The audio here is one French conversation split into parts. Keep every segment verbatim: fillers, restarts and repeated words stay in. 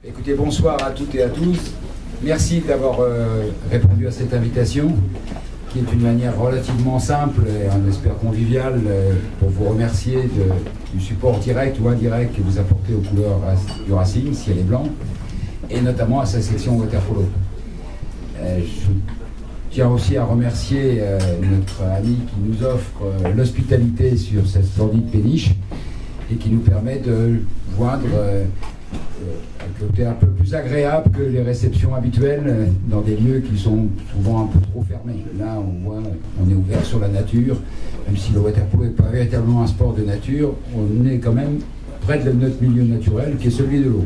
Écoutez, bonsoir à toutes et à tous. Merci d'avoir euh, répondu à cette invitation, qui est une manière relativement simple et on espère conviviale euh, pour vous remercier de, du support direct ou indirect que vous apportez aux couleurs du Racing, ciel et blanc, et notamment à sa section waterpolo. Euh, je tiens aussi à remercier euh, notre ami qui nous offre euh, l'hospitalité sur cette splendide péniche et qui nous permet de joindre euh, un côté un peu plus agréable que les réceptions habituelles dans des lieux qui sont souvent un peu trop fermés. Là, on voit, on est ouvert sur la nature, même si le waterpolo n'est pas véritablement un sport de nature, on est quand même près de notre milieu naturel qui est celui de l'eau.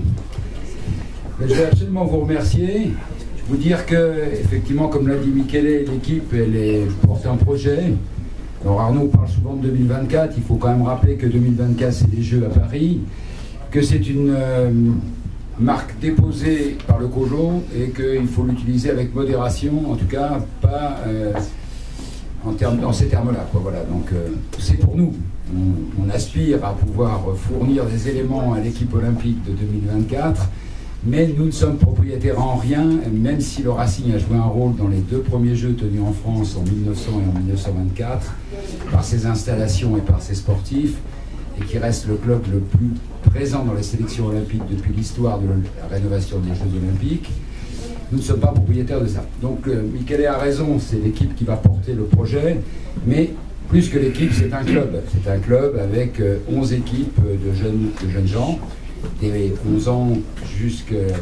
Je vais absolument vous remercier, vous dire que, effectivement, comme l'a dit Michele, l'équipe, elle est porte un projet. Alors Arnaud parle souvent de deux mille vingt-quatre, il faut quand même rappeler que deux mille vingt-quatre, c'est des Jeux à Paris, que c'est une euh, marque déposée par le COJO et qu'il faut l'utiliser avec modération, en tout cas pas euh, en termes, dans ces termes-là. Voilà. Donc euh, c'est pour nous. On, on aspire à pouvoir fournir des éléments à l'équipe olympique de deux mille vingt-quatre, mais nous ne sommes propriétaires en rien, même si le Racing a joué un rôle dans les deux premiers Jeux tenus en France en mille neuf cents et en mille neuf cent vingt-quatre, par ses installations et par ses sportifs, et qui reste le club le plus présent dans les sélections olympiques depuis l'histoire de la rénovation des Jeux olympiques. Nous ne sommes pas propriétaires de ça. Donc euh, Michele a raison, c'est l'équipe qui va porter le projet, mais plus que l'équipe, c'est un club. C'est un club avec euh, onze équipes de jeunes, de jeunes gens, des onze ans jusqu'à euh,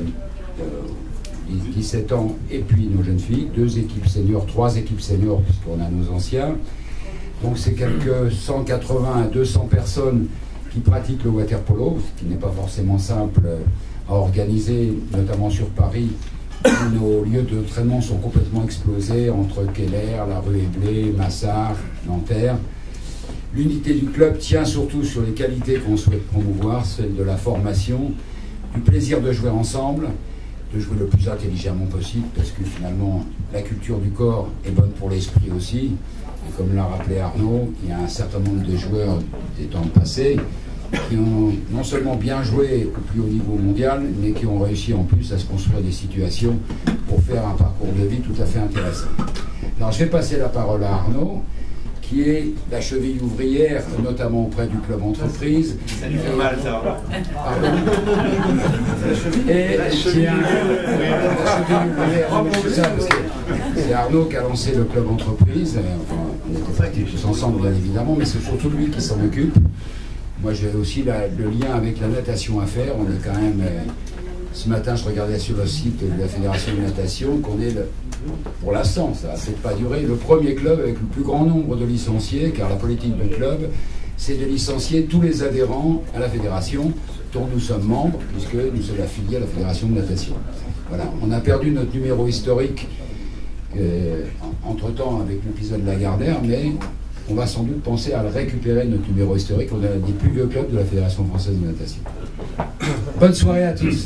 dix-sept ans, et puis nos jeunes filles, deux équipes seniors, trois équipes seniors, puisqu'on a nos anciens. Donc c'est quelques cent quatre-vingts à deux cents personnes qui pratiquent le waterpolo, ce qui n'est pas forcément simple à organiser, notamment sur Paris, où nos lieux d'entraînement sont complètement explosés entre Keller, la rue Éblé, Massard, Nanterre. L'unité du club tient surtout sur les qualités qu'on souhaite promouvoir, celle de la formation, du plaisir de jouer ensemble, de jouer le plus intelligemment possible, parce que finalement la culture du corps est bonne pour l'esprit aussi. Et comme l'a rappelé Arnaud, il y a un certain nombre de joueurs des temps passés qui ont non seulement bien joué au plus haut niveau mondial, mais qui ont réussi en plus à se construire des situations pour faire un parcours de vie tout à fait intéressant. Alors je vais passer la parole à Arnaud, qui est la cheville ouvrière, notamment auprès du club entreprise. Ça lui fait mal, ça va. Pardon. Et c'est un... C'est Arnaud qui a lancé le club entreprise. Enfin, on était partis tous ensemble, bien évidemment, mais c'est surtout lui qui s'en occupe. Moi, j'ai aussi la, le lien avec la natation à faire. On est quand même... Euh, ce matin, je regardais sur le site de la Fédération de natation qu'on est, le, pour l'instant, ça va peut-être pas durer, le premier club avec le plus grand nombre de licenciés, car la politique du club, c'est de licencier tous les adhérents à la fédération, dont nous sommes membres, puisque nous sommes affiliés à la Fédération de natation. Voilà, on a perdu notre numéro historique euh, entre-temps avec l'épisode de Lagardère, mais on va sans doute penser à le récupérer, notre numéro historique. On a des plus vieux clubs de la Fédération française de natation. Bonne soirée à tous.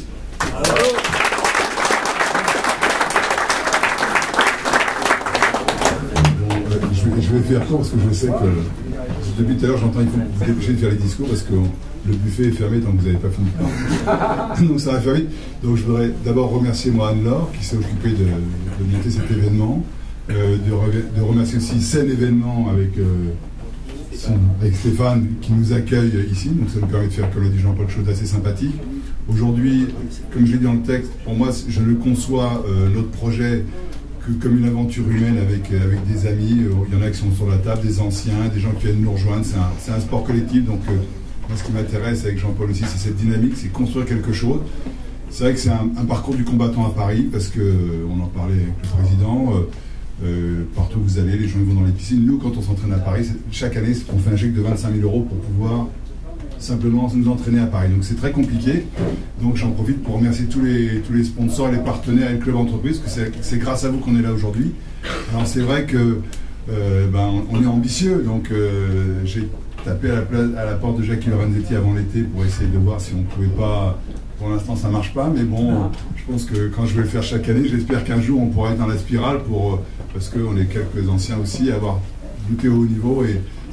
Je vais faire court parce que je sais que depuis tout à l'heure j'entends qu'il faut vous dépêcher de faire les discours parce que le buffet est fermé tant que vous n'avez pas fini. Donc ça va faire vite. Donc je voudrais d'abord remercier moi Anne-Laure qui s'est occupée de, de monter cet événement, euh, de, re, de remercier aussi Scène Événement avec, euh, son, avec Stéphane qui nous accueille ici. Donc ça nous permet de faire, comme l'a dit Jean-Paul, chose assez sympathique. Aujourd'hui, comme je l'ai dit dans le texte, pour moi je le conçois, euh, notre projet, que comme une aventure humaine avec, avec des amis. Il y en a qui sont sur la table, des anciens, des gens qui viennent nous rejoindre. C'est un, un sport collectif, donc euh, moi, ce qui m'intéresse avec Jean-Paul aussi, c'est cette dynamique, c'est construire quelque chose. C'est vrai que c'est un, un parcours du combattant à Paris, parce qu'on euh, en parlait avec le président, euh, euh, partout où vous allez, les gens ils vont dans les piscines. Nous, quand on s'entraîne à Paris, chaque année, on fait un chèque de vingt-cinq mille euros pour pouvoir simplement nous entraîner à Paris. Donc c'est très compliqué. Donc j'en profite pour remercier tous les, tous les sponsors et les partenaires et le club entreprise, parce que c'est grâce à vous qu'on est là aujourd'hui. Alors c'est vrai que euh, ben, on est ambitieux, donc euh, j'ai tapé à la, place, à la porte de Jackie Lorenzetti avant l'été pour essayer de voir si on ne pouvait pas... Pour l'instant ça ne marche pas, mais bon, je pense que quand je vais le faire chaque année, j'espère qu'un jour on pourra être dans la spirale, pour, parce qu'on est quelques anciens aussi à avoir goûté au haut niveau, et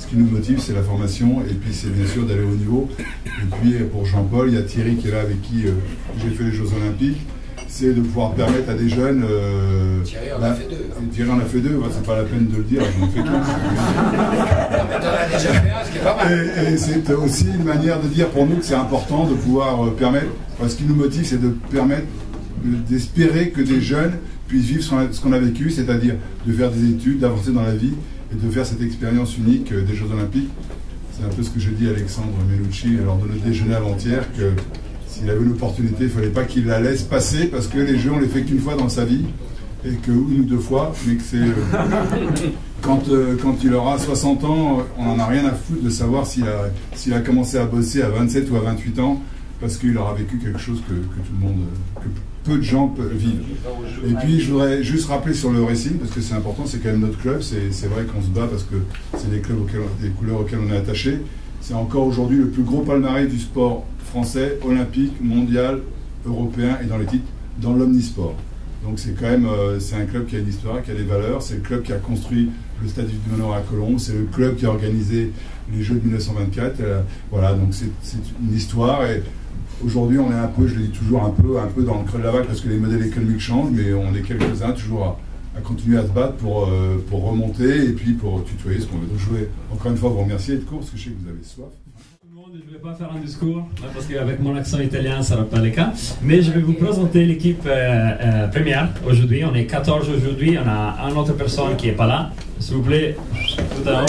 ce qui nous motive, c'est la formation, et puis c'est bien sûr d'aller au niveau. Et puis pour Jean-Paul, il y a Thierry qui est là, avec qui euh, j'ai fait les Jeux Olympiques. C'est de pouvoir permettre à des jeunes... Euh, Thierry en bah, a fait deux. Hein. Thierry en a fait deux, ouais, c'est pas la peine de le dire, j'en ai fait qu'un. Mais t'en as déjà fait un, ce qui est pas mal. Et, et c'est aussi une manière de dire pour nous que c'est important de pouvoir euh, permettre... Enfin, ce qui nous motive, c'est de permettre, d'espérer que des jeunes puissent vivre ce qu'on a vécu, c'est-à-dire de faire des études, d'avancer dans la vie et de faire cette expérience unique euh, des Jeux Olympiques. C'est un peu ce que j'ai dit à Alexandre Melucci lors de notre déjeuner avant-hier, que s'il avait une opportunité, il ne fallait pas qu'il la laisse passer, parce que les Jeux, on les fait qu'une fois dans sa vie, et que une ou deux fois, mais que c'est... Euh, quand, euh, quand il aura soixante ans, on n'en a rien à foutre de savoir s'il a, s'il a commencé à bosser à vingt-sept ou à vingt-huit ans, parce qu'il aura vécu quelque chose que, que tout le monde, que peu de gens peuvent vivre. Et puis je voudrais juste rappeler sur le Racing, parce que c'est important, c'est quand même notre club, c'est vrai qu'on se bat parce que c'est des clubs auxquels, des couleurs auxquelles on est attaché. C'est encore aujourd'hui le plus gros palmarès du sport français, olympique, mondial, européen et dans les titres, dans l'omnisport. Donc c'est quand même, euh, c'est un club qui a une histoire, qui a des valeurs, c'est le club qui a construit le stade du Nord à Colombes, c'est le club qui a organisé les Jeux de mille neuf cent vingt-quatre, euh, voilà, donc c'est une histoire. Et aujourd'hui, on est un peu, je le dis toujours, un peu, un peu dans le creux de la vague parce que les modèles économiques changent, mais on est quelques-uns toujours à, à continuer à se battre pour, euh, pour remonter et puis pour tutoyer ce qu'on veut. Donc je voulais encore une fois vous remercier de court parce que je sais que vous avez soif. Je ne vais pas faire un discours parce qu'avec mon accent italien, ça ne sera pas le cas. Mais je vais vous présenter l'équipe euh, euh, première aujourd'hui. On est quatorze aujourd'hui. On a une autre personne qui n'est pas là. S'il vous plaît, tout à l'heure.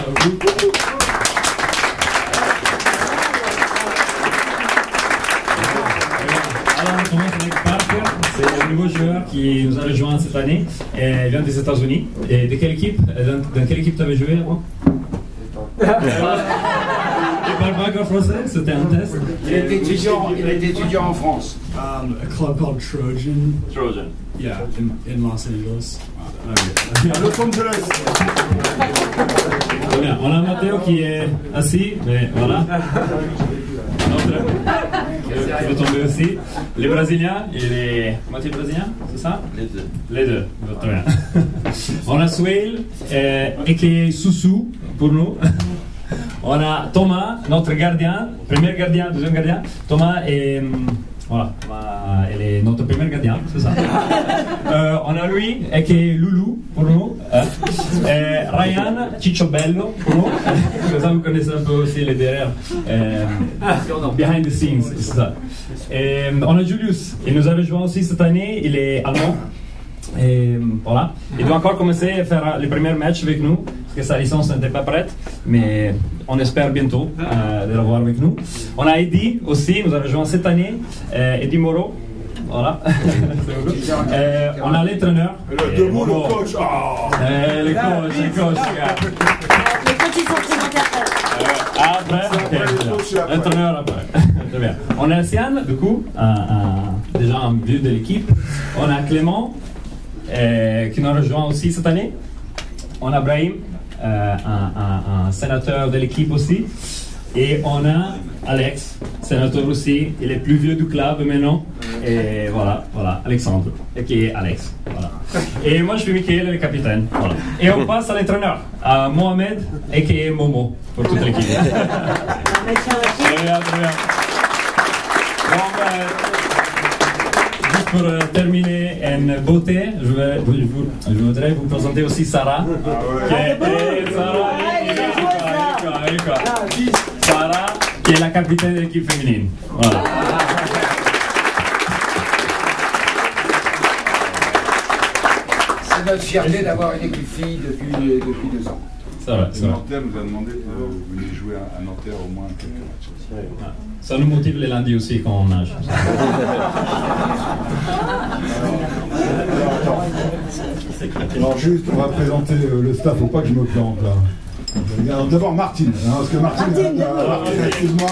Alors, on commence avec Parker. C'est un nouveau joueur qui nous a rejoint cette année. Et il vient des États-Unis. Et de quelle équipe? Dans, dans quelle équipe tu avais joué avant? Il parle pas encore français, c'était un test. Il était étudiant, il était étudiant en France. Um, a club called Trojan. Trojan. Yeah, in, in Los Angeles. À Los Angeles. Très bien. On a Matteo qui est assis, mais voilà. Notre qui veut tomber aussi. Les Brésiliens, il est moitié brésilien, c'est ça? Les deux. Les deux, très bien. On a Swale, euh, et qui est Soussou pour nous. On a Thomas, notre gardien, premier gardien, deuxième gardien. Thomas est, voilà, Thomas, il est notre premier gardien, c'est ça. Euh, on a lui, et qui est Loulou pour nous. Euh, Ryan Cicciobello pour nous. Comme ça, vous connaissez un peu aussi les derrière, euh, behind the scenes, c'est ça. Et on a Julius, il nous a rejoint aussi cette année, il est allemand. Et voilà, il doit encore commencer à faire les premiers matchs avec nous parce que sa licence n'était pas prête, mais on espère bientôt euh, de l'avoir avec nous. On a Eddie aussi, nous a rejoint cette année, euh, Eddie Moreau. Voilà. euh, on a l'entraîneur. Debout le coach. Oh. Euh, le coach, le coach. Les petits supplémentaires. Après, l'entraîneur après. Très bien. On a Sian, du coup, un, un, déjà un vieux de l'équipe. On a Clément. Euh, qui nous a rejoint aussi cette année. On a Brahim, euh, un, un, un sénateur de l'équipe aussi. Et on a Alex, sénateur aussi. Il est plus vieux du club maintenant. Et voilà, voilà, Alexandre, et qui est Alex. Voilà. Et moi je suis Michael, le capitaine. Voilà. Et on passe à l'entraîneur, à Mohamed, et qui est Momo, pour toute l'équipe. Très bien, très bien. Bon, ben, pour euh, terminer en beauté, je, vais, je, vous, je voudrais vous présenter aussi Sarah. Ah ouais. Qui est, Sarah, ah, et, et, et, Sarah, qui est la capitaine de l'équipe féminine. Voilà. C'est notre fierté d'avoir une équipe fille depuis, depuis deux ans. Ça va, ça va. Nanterre nous a demandé de venir jouer à Nanterre au moins quelques matchs. Ouais. Ça nous motive les lundis aussi quand on nage. Alors juste, on va présenter le staff, faut pas que je me plante là. Alors d'abord Martine, hein, parce que Martine, Martine, euh, Martine excuse-moi.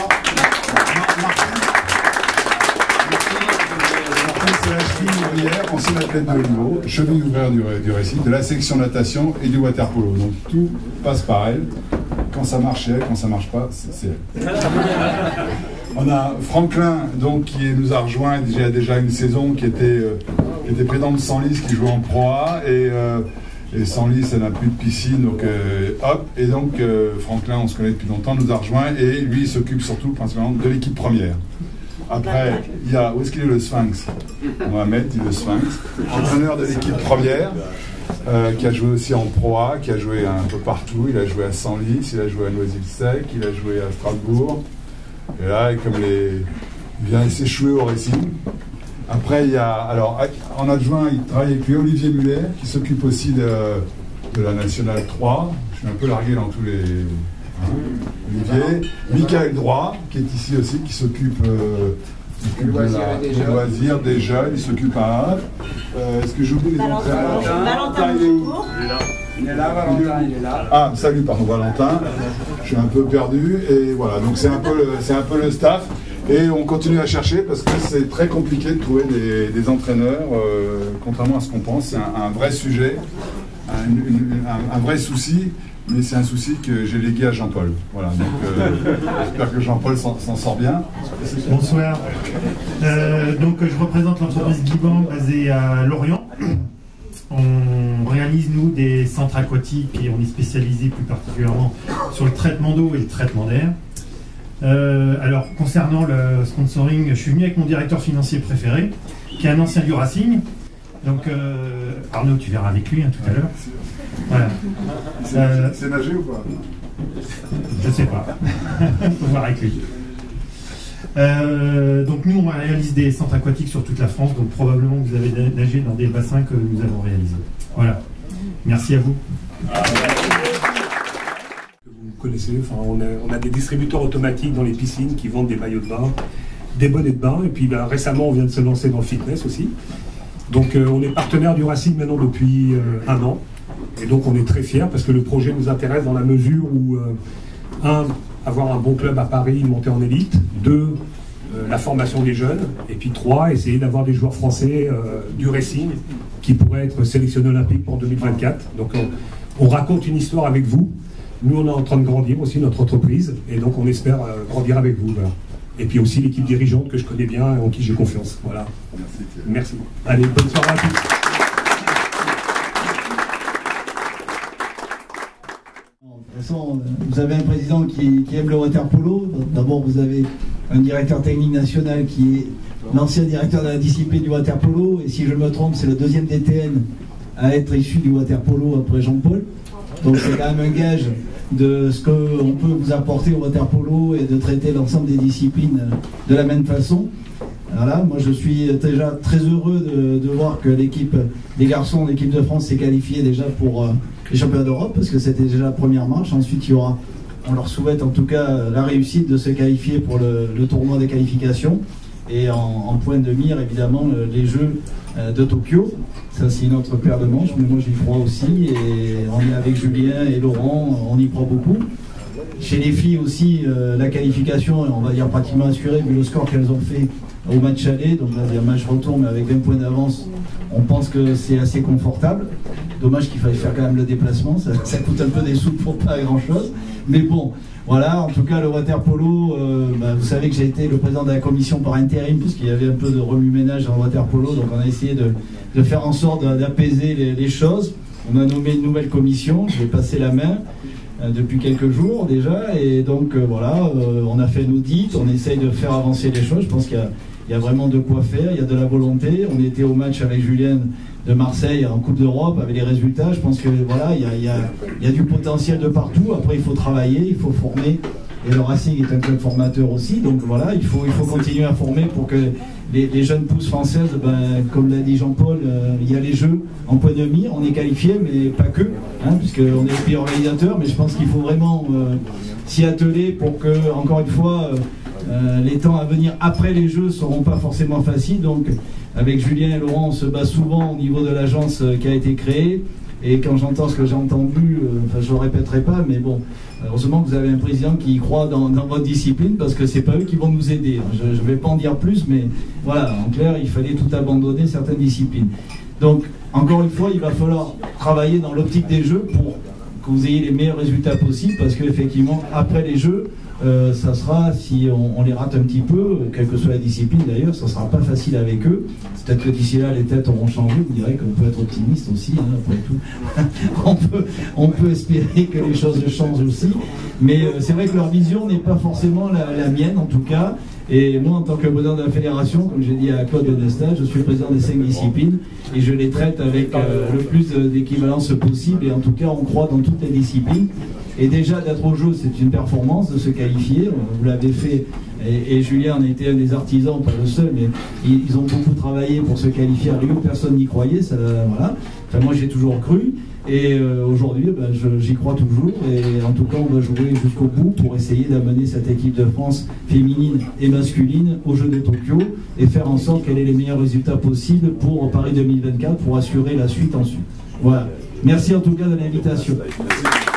Martine, c'est la cheville hier, ancienne athlète de haut niveau, cheville ouverte du, du récit, de la section natation et du waterpolo. Donc tout passe par elle. Quand ça marche, c'est elle, quand ça marche pas, c'est elle. On a Franklin, donc, qui nous a rejoint il y a déjà une saison, qui était, euh, qui était président de Senlis, qui jouait en Pro A, et, euh, Et Senlis, elle n'a plus de piscine, donc euh, hop. Et donc euh, Franklin, on se connaît depuis longtemps, nous a rejoint et lui, il s'occupe surtout principalement de l'équipe première. Après, il y a, où est-ce qu'il est le Sphinx? Mohamed, dit le Sphinx, entraîneur de l'équipe première, euh, qui a joué aussi en Pro A, qui a joué un peu partout. Il a joué à Senlis, il a joué à Noisy-le-Sec, il a joué à Strasbourg. Et là, comme les... il vient s'échouer au Racing. Après, il y a, alors, en adjoint, il travaille avec lui, Olivier Muller, qui s'occupe aussi de, de la Nationale trois. Je suis un peu largué dans tous les... Olivier, Michael Droit, qui est ici aussi, qui s'occupe euh, de la, des loisirs des jeunes, il s'occupe à Havre. Euh, Est-ce que j'oublie les entraîneurs? Valentin, il est où? Il est là, Valentin, il est là. Ah, salut, pardon, Valentin. Je suis un peu perdu. Et voilà, donc c'est un peu le, c'est un peu le staff. Et on continue à chercher parce que c'est très compliqué de trouver des, des entraîneurs, euh, contrairement à ce qu'on pense. C'est un, un vrai sujet, un, une, un, un vrai souci. Mais c'est un souci que j'ai légué à Jean-Paul. Voilà, donc euh, j'espère que Jean-Paul s'en sort bien. Bonsoir. Euh, donc je représente l'entreprise Guiban basée à Lorient. On réalise nous des centres aquatiques et on est spécialisé plus particulièrement sur le traitement d'eau et le traitement d'air. Euh, alors concernant le sponsoring, je suis venu avec mon directeur financier préféré, qui est un ancien du Racing. Donc euh, Arnaud, tu verras avec lui hein, tout à l'heure. Voilà. C'est euh, nager ou pas? Je sais pas. Faut voir avec lui. Euh, donc nous, on réalise des centres aquatiques sur toute la France, donc probablement vous avez nagé dans des bassins que nous avons réalisés. Voilà. Merci à vous. Vous connaissez, enfin, on, a, on a des distributeurs automatiques dans les piscines qui vendent des maillots de bain, des bonnets de bain, et puis ben, récemment on vient de se lancer dans le fitness aussi. Donc euh, on est partenaire du Racing maintenant depuis euh, un an. Et donc on est très fiers parce que le projet nous intéresse dans la mesure où, euh, un, avoir un bon club à Paris, monter en élite, deux, euh, la formation des jeunes, et puis trois, essayer d'avoir des joueurs français euh, du Racing qui pourraient être sélectionnés olympiques pour deux mille vingt-quatre. Donc on, on raconte une histoire avec vous. Nous on est en train de grandir aussi notre entreprise, et donc on espère euh, grandir avec vous. Voilà. Et puis aussi l'équipe dirigeante que je connais bien et en qui j'ai confiance. Voilà. Merci. Merci. Allez, bonne soirée à tous. De toute façon, vous avez un président qui, qui aime le water polo. D'abord, vous avez un directeur technique national qui est l'ancien directeur de la discipline du water polo. Et si je me trompe, c'est le deuxième D T N à être issu du water polo après Jean-Paul. Donc c'est quand même un gage de ce qu'on peut vous apporter au water polo et de traiter l'ensemble des disciplines de la même façon. Voilà, moi je suis déjà très heureux de, de voir que l'équipe des garçons, l'équipe de France s'est qualifiée déjà pour euh, les championnats d'Europe, parce que c'était déjà la première marche. Ensuite il y aura, on leur souhaite en tout cas la réussite de se qualifier pour le, le tournoi des qualifications, et en, en point de mire évidemment les Jeux de Tokyo. Ça c'est une autre paire de manches, mais moi j'y crois aussi, et on est avec Julien et Laurent, on y croit beaucoup. Chez les filles aussi, euh, la qualification, on va dire pratiquement assurée, vu le score qu'elles ont fait au match aller. Donc là, il y a un match retour, mais avec vingt points d'avance, on pense que c'est assez confortable. Dommage qu'il fallait faire quand même le déplacement, ça, ça coûte un peu des sous pour pas grand chose. Mais bon, voilà, en tout cas, le water polo, euh, bah, vous savez que j'ai été le président de la commission par intérim, puisqu'il y avait un peu de remue-ménage dans le water polo, donc on a essayé de, de faire en sorte d'apaiser les, les choses. On a nommé une nouvelle commission, je vais passer la main depuis quelques jours déjà, et donc euh, voilà, euh, on a fait un audit, on essaye de faire avancer les choses. Je pense qu'il y, y a vraiment de quoi faire, il y a de la volonté. On était au match avec Julien de Marseille en Coupe d'Europe avec les résultats. Je pense que voilà, il y a, y, a, y a du potentiel de partout. Après il faut travailler, il faut former, et le Racing est un club formateur aussi, donc voilà, il faut, il faut continuer à former pour que les, les jeunes pousses françaises, ben, comme l'a dit Jean-Paul, euh, il y a les Jeux en point de mire, on est qualifié, mais pas que, hein, puisqu'on est le pays organisateur, mais je pense qu'il faut vraiment euh, s'y atteler pour que, encore une fois, euh, euh, les temps à venir après les Jeux ne seront pas forcément faciles. Donc avec Julien et Laurent, on se bat souvent au niveau de l'agence euh, qui a été créée. Et quand j'entends ce que j'ai entendu, euh, enfin je ne le répéterai pas, mais bon, heureusement que vous avez un président qui croit dans, dans votre discipline, parce que c'est pas eux qui vont nous aider. Je ne vais pas en dire plus, mais voilà, en clair, il fallait tout abandonner, certaines disciplines. Donc, encore une fois, il va falloir travailler dans l'optique des Jeux pour que vous ayez les meilleurs résultats possibles, parce qu'effectivement, après les Jeux, euh, ça sera, si on, on les rate un petit peu, quelle que soit la discipline d'ailleurs, ça sera pas facile avec eux. Peut-être que d'ici là, les têtes auront changé. Vous direz qu'on peut être optimiste aussi, hein, après tout. on, peut, on peut espérer que les choses changent aussi. Mais euh, c'est vrai que leur vision n'est pas forcément la, la mienne, en tout cas. Et moi, en tant que président de la fédération, comme j'ai dit à Claude Bonesta, je suis président des cinq disciplines et je les traite avec euh, le plus d'équivalence possible. Et en tout cas, on croit dans toutes les disciplines. Et déjà, d'être au jeu, c'est une performance, de se qualifier. Vous l'avez fait, et, et Julien en était un des artisans, pas le seul, mais ils, ils ont beaucoup travaillé pour se qualifier à Rio. Personne n'y croyait, ça, voilà. Enfin, moi, j'ai toujours cru. Et euh, aujourd'hui, ben, j'y crois toujours. Et en tout cas, on va jouer jusqu'au bout pour essayer d'amener cette équipe de France féminine et masculine aux Jeux de Tokyo et faire en sorte qu'elle ait les meilleurs résultats possibles pour Paris deux mille vingt-quatre pour assurer la suite ensuite. Voilà. Merci en tout cas de l'invitation.